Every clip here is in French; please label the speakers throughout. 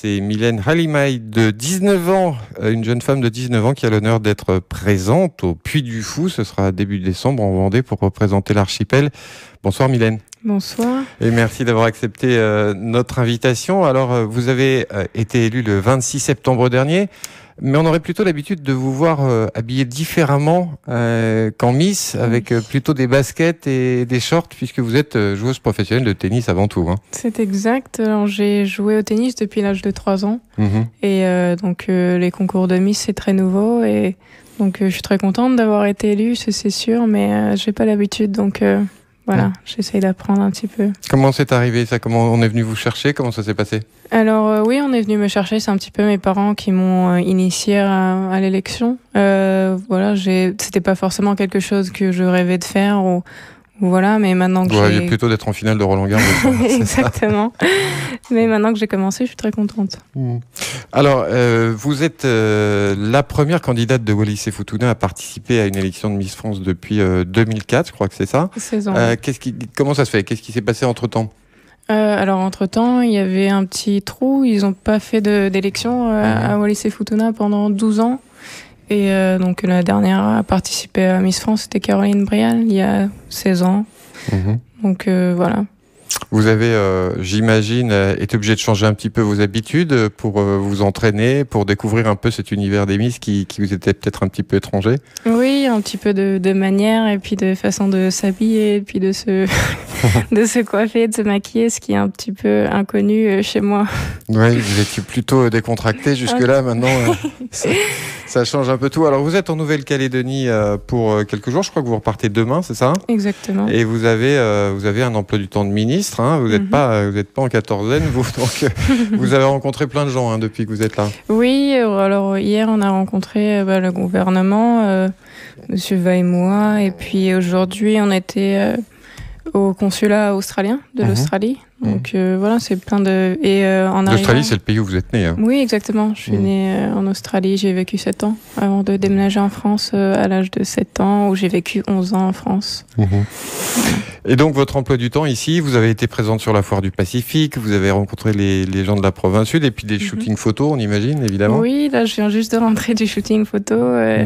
Speaker 1: c'est Mylène Halimai de 19 ans, une jeune femme de 19 ans qui a l'honneur d'être présente au Puy du Fou. Ce sera début décembre en Vendée pour représenter l'archipel. Bonsoir Mylène.
Speaker 2: Bonsoir.
Speaker 1: Et merci d'avoir accepté notre invitation. Alors, vous avez été élue le 26 septembre dernier, mais on aurait plutôt l'habitude de vous voir habillée différemment qu'en Miss, avec plutôt des baskets et des shorts, puisque vous êtes joueuse professionnelle de tennis avant tout. Hein.
Speaker 2: C'est exact. Alors, j'ai joué au tennis depuis l'âge de 3 ans. Et donc, les concours de Miss, c'est très nouveau. Et donc, je suis très contente d'avoir été élue, c'est sûr, mais j'ai pas l'habitude, donc... Voilà, j'essaye d'apprendre un petit peu.
Speaker 1: Comment c'est arrivé ça? Comment on est venu vous chercher? Comment ça s'est passé?
Speaker 2: Alors oui, on est venu me chercher. C'est un petit peu mes parents qui m'ont initié à l'élection. Voilà, c'était pas forcément quelque chose que je rêvais de faire ou voilà, mais maintenant que
Speaker 1: vous rêviez plutôt d'être en finale de Roland Garros.
Speaker 2: Exactement. Mais maintenant que j'ai commencé, je suis très contente.
Speaker 1: Alors, vous êtes la première candidate de Wallis et Futuna à participer à une élection de Miss France depuis 2004, je crois que c'est ça.
Speaker 2: 16 ans.
Speaker 1: Comment ça se fait? Qu'est-ce qui s'est passé entre-temps?
Speaker 2: Alors, entre-temps, il y avait un petit trou. Ils n'ont pas fait d'élection à Wallis et Futuna pendant 12 ans. Et donc, la dernière à participer à Miss France, c'était Caroline Brial, il y a 16 ans. Donc, voilà.
Speaker 1: Vous avez, j'imagine, été obligé de changer un petit peu vos habitudes pour vous entraîner, pour découvrir un peu cet univers des Miss qui vous était peut-être un petit peu étranger. Oui,
Speaker 2: un petit peu de manière et puis de façon de s'habiller et puis de se coiffer, de se maquiller, ce qui est un petit peu inconnu chez moi.
Speaker 1: Oui, vous étiez plutôt décontracté jusque-là. Maintenant, ça change un peu tout. Alors, vous êtes en Nouvelle-Calédonie pour quelques jours. Je crois que vous repartez demain, c'est ça?
Speaker 2: Exactement.
Speaker 1: Et vous avez un emploi du temps de ministre. Hein, vous n'êtes pas en quatorzaine, vous. Donc, vous avez rencontré plein de gens depuis que vous êtes là.
Speaker 2: Oui, alors hier, on a rencontré le gouvernement, Monsieur Vaimoua, et puis aujourd'hui, on était au consulat australien de l'Australie. Donc voilà, c'est plein de...
Speaker 1: L'Australie, c'est le pays où vous êtes né. Hein.
Speaker 2: Oui, exactement. Je suis née en Australie, j'ai vécu 7 ans avant de déménager en France à l'âge de 7 ans, où j'ai vécu 11 ans en France.
Speaker 1: Et donc, votre emploi du temps ici, vous avez été présente sur la foire du Pacifique, vous avez rencontré les gens de la province sud, et puis des shootings photos, on imagine, évidemment.
Speaker 2: Oui, là, je viens juste de rentrer du shooting photo.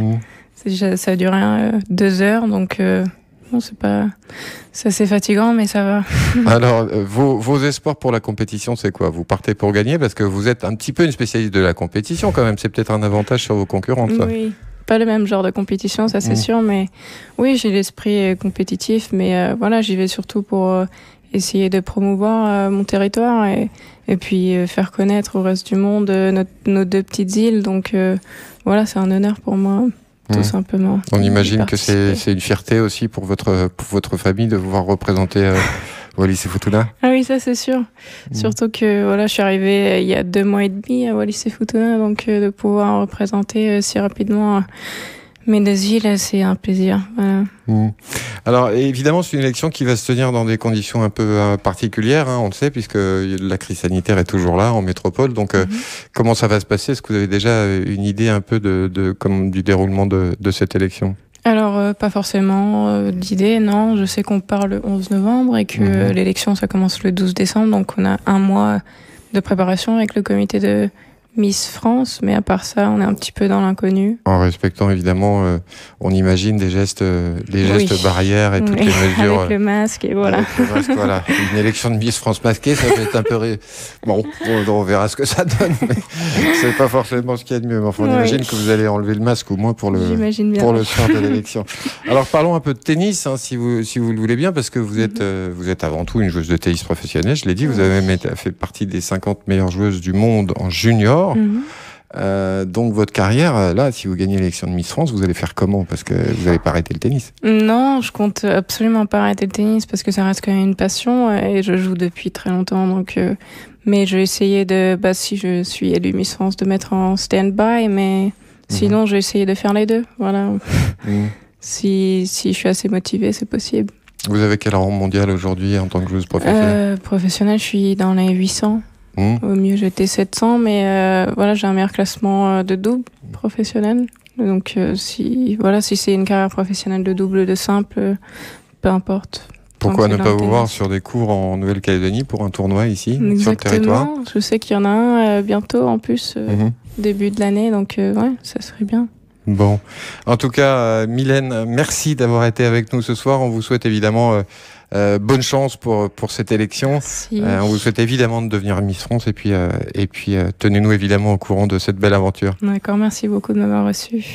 Speaker 2: Ça a duré 2 heures, donc... Bon, c'est assez fatigant, mais ça va.
Speaker 1: Alors, vos espoirs pour la compétition, c'est quoi? Vous partez pour gagner parce que vous êtes un petit peu une spécialiste de la compétition quand même. C'est peut-être un avantage sur vos concurrentes, ça.
Speaker 2: Oui, pas le même genre de compétition, ça c'est sûr, mais oui, j'ai l'esprit compétitif, mais voilà, j'y vais surtout pour essayer de promouvoir mon territoire et puis faire connaître au reste du monde nos 2 petites îles. Donc voilà, c'est un honneur pour moi. Tout simplement.
Speaker 1: On imagine que c'est une fierté aussi pour votre famille de vous voir représenter Wallis et Futuna.
Speaker 2: Ah oui, ça c'est sûr. Surtout que voilà, je suis arrivée il y a 2 mois et demi à Wallis et Futuna, donc de pouvoir représenter si rapidement mes 2 îles, c'est un plaisir. Voilà.
Speaker 1: Alors évidemment, c'est une élection qui va se tenir dans des conditions un peu particulières, hein, on le sait, puisque la crise sanitaire est toujours là en métropole. Donc comment ça va se passer? Est-ce que vous avez déjà une idée un peu du déroulement de cette élection?
Speaker 2: Alors, pas forcément d'idée, non. Je sais qu'on part le 11 novembre et que l'élection, ça commence le 12 décembre. Donc, on a 1 mois de préparation avec le comité de Miss France. Mais à part ça, on est un petit peu dans l'inconnu.
Speaker 1: En respectant, évidemment, on imagine les gestes barrières et toutes les mesures.
Speaker 2: Avec le masque et voilà.
Speaker 1: Avec le masque, voilà. Une élection de Miss France masquée, ça peut être un peu... Bon, on verra ce que ça donne. Mais c'est pas forcément ce qu'il y a de mieux. Enfin, on imagine que vous allez enlever le masque au moins pour le soir de l'élection. Alors, parlons un peu de tennis, hein, si vous le voulez bien, parce que vous êtes avant tout une joueuse de tennis professionnelle. Je l'ai dit, vous avez même fait partie des 50 meilleures joueuses du monde en junior. Donc votre carrière, là, si vous gagnez l'élection de Miss France, vous allez faire comment? Parce que vous n'allez pas arrêter le tennis.
Speaker 2: Non, je compte absolument pas arrêter le tennis parce que ça reste quand même une passion et je joue depuis très longtemps. Donc, mais je vais essayer si je suis élue Miss France, de mettre en stand-by, mais sinon, je vais essayer de faire les deux. Voilà. Si je suis assez motivée, c'est possible.
Speaker 1: Vous avez quel rang mondial aujourd'hui en tant que joueuse professionnelle?
Speaker 2: Professionnelle, je suis dans les 800. Au mieux, j'étais 700, mais voilà, j'ai un meilleur classement de double professionnel. Donc, si c'est une carrière professionnelle de double, de simple, peu importe.
Speaker 1: Pourquoi ne pas vous voir sur des cours en Nouvelle-Calédonie pour un tournoi ici, sur le territoire?
Speaker 2: Je sais qu'il y en a un bientôt en plus, début de l'année, donc ouais, ça serait bien.
Speaker 1: Bon, en tout cas, Mylène, merci d'avoir été avec nous ce soir. On vous souhaite évidemment bonne chance pour cette élection. On vous souhaite évidemment de devenir Miss France et puis tenez-nous évidemment au courant de cette belle aventure.
Speaker 2: D'accord, merci beaucoup de m'avoir reçu.